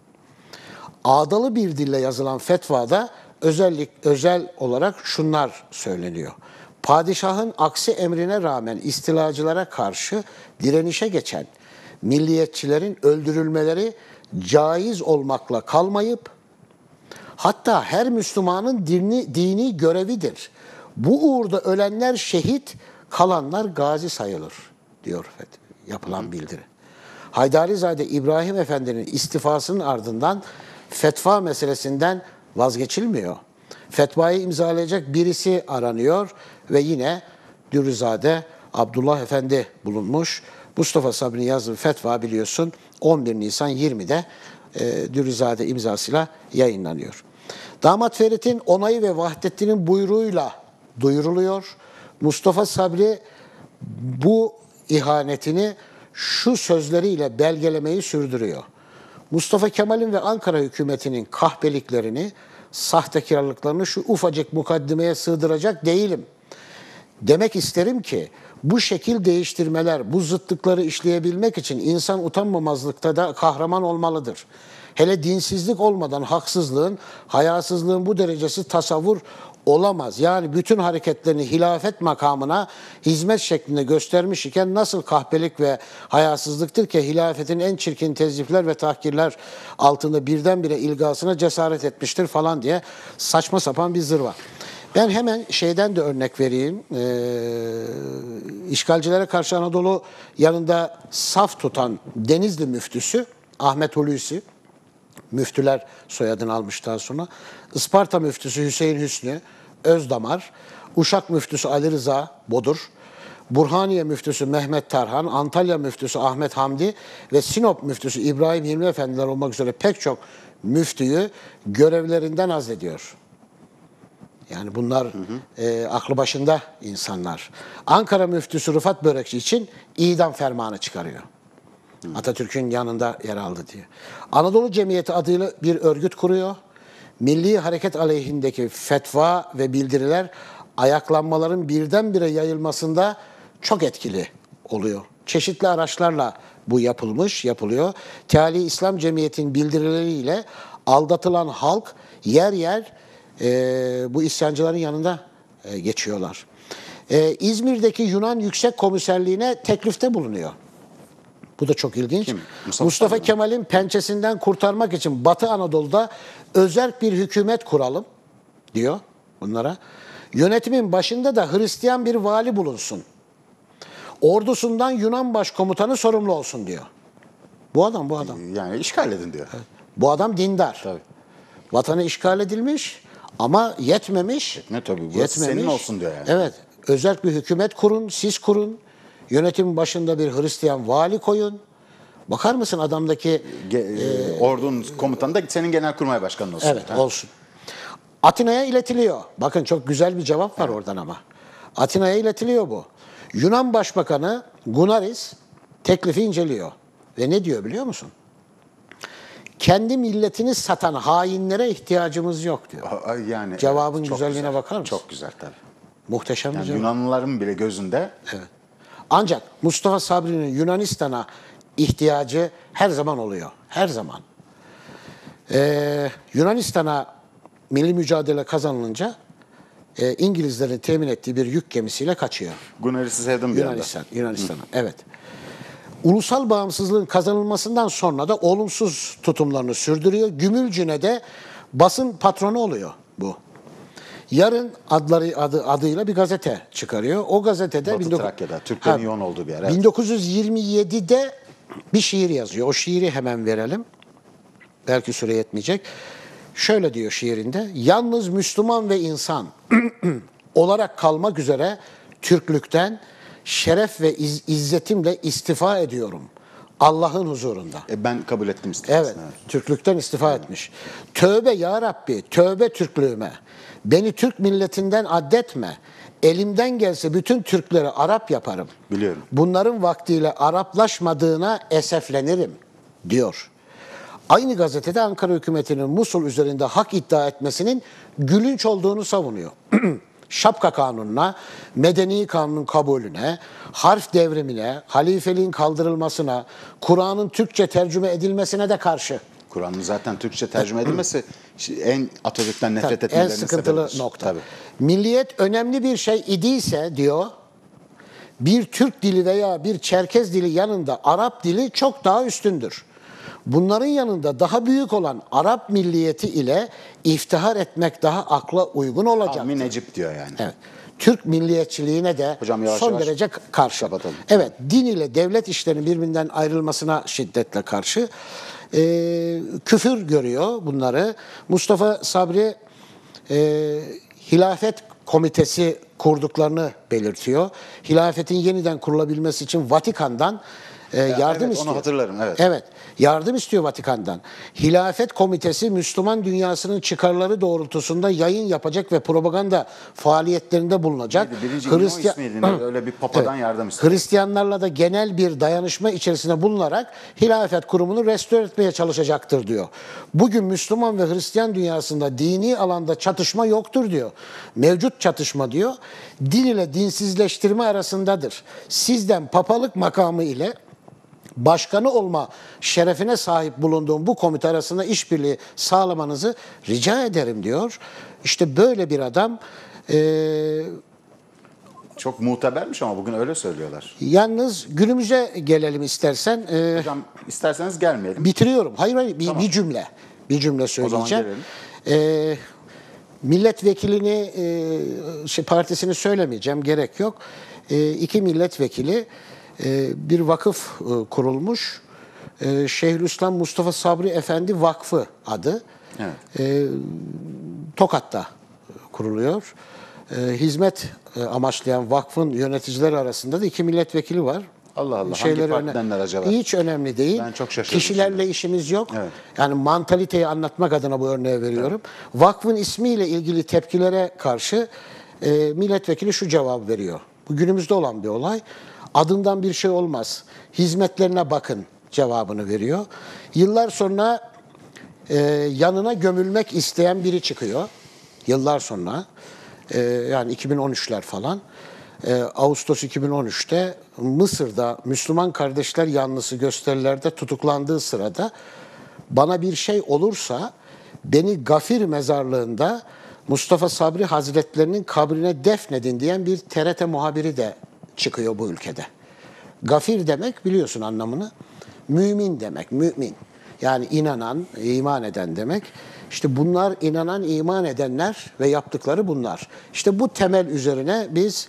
Ağdalı bir dille yazılan fetvada özel olarak şunlar söyleniyor. Padişahın aksi emrine rağmen istilacılara karşı direnişe geçen milliyetçilerin öldürülmeleri caiz olmakla kalmayıp hatta her Müslümanın dini görevidir. Bu uğurda ölenler şehit, kalanlar gazi sayılır diyor yapılan bildiri. Haydarizade İbrahim Efendi'nin istifasının ardından fetva meselesinden vazgeçilmiyor. Fetvayı imzalayacak birisi aranıyor ve yine Dürrizade Abdullah Efendi bulunmuş. Mustafa Sabri'nin yazdığı fetva biliyorsun 11 Nisan 20'de Dürrizade imzasıyla yayınlanıyor. Damat Ferit'in onayı ve Vahdettin'in buyruğuyla duyuruluyor. Mustafa Sabri bu ihanetini şu sözleriyle belgelemeyi sürdürüyor. Mustafa Kemal'in ve Ankara hükümetinin kahpeliklerini, sahtekarlıklarını şu ufacık mukaddimeye sığdıracak değilim. Demek isterim ki bu şekil değiştirmeler, bu zıtlıkları işleyebilmek için insan utanmamazlıkta da kahraman olmalıdır. Hele dinsizlik olmadan haksızlığın, hayasızlığın bu derecesi tasavvur olamaz. Yani bütün hareketlerini hilafet makamına hizmet şeklinde göstermiş iken nasıl kahpelik ve hayasızlıktır ki hilafetin en çirkin tezifler ve tahkirler altında birdenbire ilgasına cesaret etmiştir falan diye saçma sapan bir zırva. Ben hemen şeyden de örnek vereyim. İşgalcilere karşı Anadolu yanında saf tutan Denizli müftüsü Ahmet Hulusi, müftüler soyadını almış daha sonra. Isparta müftüsü Hüseyin Hüsnü Özdamar, Uşak müftüsü Ali Rıza Bodur, Burhaniye müftüsü Mehmet Tarhan, Antalya müftüsü Ahmet Hamdi ve Sinop müftüsü İbrahim Hilmi Efendiler olmak üzere pek çok müftüyü görevlerinden azlediyor. Yani bunlar aklı başında insanlar. Ankara müftüsü Rıfat Börekçi için idam fermanı çıkarıyor. Atatürk'ün yanında yer aldı diye. Anadolu Cemiyeti adıyla bir örgüt kuruyor. Milli hareket aleyhindeki fetva ve bildiriler ayaklanmaların birdenbire yayılmasında çok etkili oluyor. Çeşitli araçlarla bu yapılıyor. Teali İslam Cemiyeti'nin bildirileriyle aldatılan halk yer yer bu isyancıların yanında geçiyorlar. İzmir'deki Yunan Yüksek Komiserliğine teklifte bulunuyor. Bu da çok ilginç. Kim? Mustafa Kemal'in pençesinden kurtarmak için Batı Anadolu'da özerk bir hükümet kuralım diyor bunlara. Yönetimin başında da Hristiyan bir vali bulunsun. Ordusundan Yunan başkomutanı sorumlu olsun diyor. Bu adam. Yani işgal edin diyor. Bu adam dindar. Tabii. Vatanı işgal edilmiş. Ama yetmemiş. Ne tabii, burası senin olsun diyor yani. Evet. Özel bir hükümet kurun, siz kurun. Yönetimin başında bir Hristiyan vali koyun. Bakar mısın adamdaki... Ordunun komutanı da senin genelkurmay başkanın olsun. Evet, olsun. Atina'ya iletiliyor. Bakın çok güzel bir cevap var oradan ama. Atina'ya iletiliyor bu. Yunan Başbakanı Gunaris teklifi inceliyor. Ve ne diyor biliyor musun? Kendi milletini satan hainlere ihtiyacımız yok diyor. Yani Cevabın çok güzelliğine güzel. bakar mısın? Çok güzel tabii. Muhteşem bir Yani cevap. Yunanlıların bile gözünde Evet. Ancak Mustafa Sabri'nin Yunanistan'a ihtiyacı her zaman oluyor. Her zaman. Yunanistan'a milli mücadele kazanılınca İngilizlerin temin ettiği bir yük gemisiyle kaçıyor. Gunaris'i sevdim bir anda. Yunanistan'a. Evet. Ulusal bağımsızlığın kazanılmasından sonra da olumsuz tutumlarını sürdürüyor. Gümülcüne'de basın patronu oluyor bu. Yarın adıyla bir gazete çıkarıyor. O gazetede Batı Trakya'da, Türklerin yoğun olduğu bir yer. Evet. 1927'de bir şiir yazıyor. O şiiri hemen verelim. Belki süre yetmeyecek. Şöyle diyor şiirinde. Yalnız Müslüman ve insan olarak kalmak üzere Türklükten şeref ve izzetimle istifa ediyorum. Allah'ın huzurunda. Ben kabul ettim istifasını. Evet, Türklükten istifa etmiş. Tövbe ya Rabbi, tövbe Türklüğüme. Beni Türk milletinden addetme. Elimden gelse bütün Türkleri Arap yaparım. Biliyorum. Bunların vaktiyle Araplaşmadığına eseflenirim diyor. Aynı gazetede Ankara hükümetinin Musul üzerinde hak iddia etmesinin gülünç olduğunu savunuyor. Şapka kanununa, medeni kanunun kabulüne, harf devrimine, halifeliğin kaldırılmasına, Kur'an'ın Türkçe tercüme edilmesine de karşı. Kur'an'ın zaten Türkçe tercüme edilmesi en Atatürk'ten nefret Tabii, en etmelerinin sıkıntılı sebebidir. nokta. Tabii. Milliyet önemli bir şey idiyse diyor, bir Türk dili veya bir Çerkez dili yanında Arap dili çok daha üstündür. Bunların yanında daha büyük olan Arap milliyeti ile iftihar etmek daha akla uygun olacaktır. Avni Necip diyor yani. Evet. Türk milliyetçiliğine de Hocam yavaş son yavaş derece karşı. kapatalım. Evet, din ile devlet işlerinin birbirinden ayrılmasına şiddetle karşı. Küfür görüyor bunları. Mustafa Sabri hilafet komitesi kurduklarını belirtiyor. Hilafetin yeniden kurulabilmesi için Vatikan'dan yardım evet, istiyor. onu hatırlarım, evet. Evet, yardım istiyor Vatikan'dan. Hilafet Komitesi Müslüman dünyasının çıkarları doğrultusunda yayın yapacak ve propaganda faaliyetlerinde bulunacak. Birinci gün o ismiydi. Öyle bir papadan yardım istiyor. Hristiyanlarla da genel bir dayanışma içerisinde bulunarak hilafet kurumunu restore etmeye çalışacaktır diyor. Bugün Müslüman ve Hristiyan dünyasında dini alanda çatışma yoktur diyor. Mevcut çatışma diyor, din ile dinsizleştirme arasındadır. Sizden papalık makamı ile başkanı olma şerefine sahip bulunduğum bu komite arasında işbirliği sağlamanızı rica ederim diyor. İşte böyle bir adam. Çok mutebermiş ama bugün öyle söylüyorlar. Yalnız günümüze gelelim istersen. Hocam isterseniz gelmeyelim. Bitiriyorum. Hayır Tamam. bir cümle. Bir cümle söyleyeceğim. gelelim. Milletvekilini partisini söylemeyeceğim, gerek yok. İki milletvekili bir vakıf kurulmuş. Şeyhülislam Mustafa Sabri Efendi Vakfı adı. Evet. Tokat'ta kuruluyor. Hizmet amaçlayan vakfın yöneticileri arasında da iki milletvekili var. Allah Allah. Hangi partidenler acaba? Hiç önemli değil. Ben çok şaşırdım. Kişilerle işimiz yok. Evet. Yani mantaliteyi anlatmak adına bu örneği veriyorum. Evet. Vakfın ismiyle ilgili tepkilere karşı milletvekili şu cevabı veriyor. Bu günümüzde olan bir olay. Adından bir şey olmaz. Hizmetlerine bakın cevabını veriyor. Yıllar sonra yanına gömülmek isteyen biri çıkıyor. Yıllar sonra. Yani 2013'ler falan. Ağustos 2013'te Mısır'da Müslüman kardeşler yanlısı gösterilerde tutuklandığı sırada bana bir şey olursa beni Gafir mezarlığında Mustafa Sabri Hazretlerinin kabrine defnedin diyen bir TRT muhabiri de çıkıyor bu ülkede. Gafir demek biliyorsun anlamını. Mümin demek, mümin. Yani inanan, iman eden demek. İşte bunlar inanan, iman edenler ve yaptıkları bunlar. İşte bu temel üzerine biz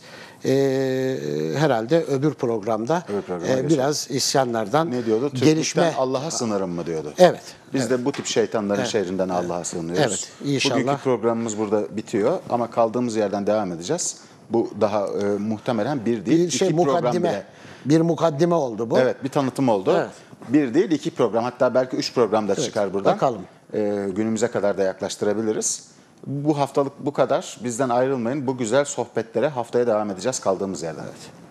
herhalde öbür programda biraz isyanlardan Ne diyordu? gelişme. Türklükten Allah'a sığınırım mı diyordu. Evet. Biz de bu tip şeytanların şerrinden Allah'a sığınıyoruz. Evet, inşallah. Bugünkü programımız burada bitiyor ama kaldığımız yerden devam edeceğiz. Bu daha muhtemelen bir değil, Bir iki program mukaddime. bile. Bir mukaddime oldu bu. Evet, bir tanıtım oldu. Evet. Bir değil, iki program, hatta belki 3 program da çıkar buradan. bakalım. Günümüze kadar da yaklaştırabiliriz. Bu haftalık bu kadar. Bizden ayrılmayın. Bu güzel sohbetlere haftaya devam edeceğiz kaldığımız yerden. Evet.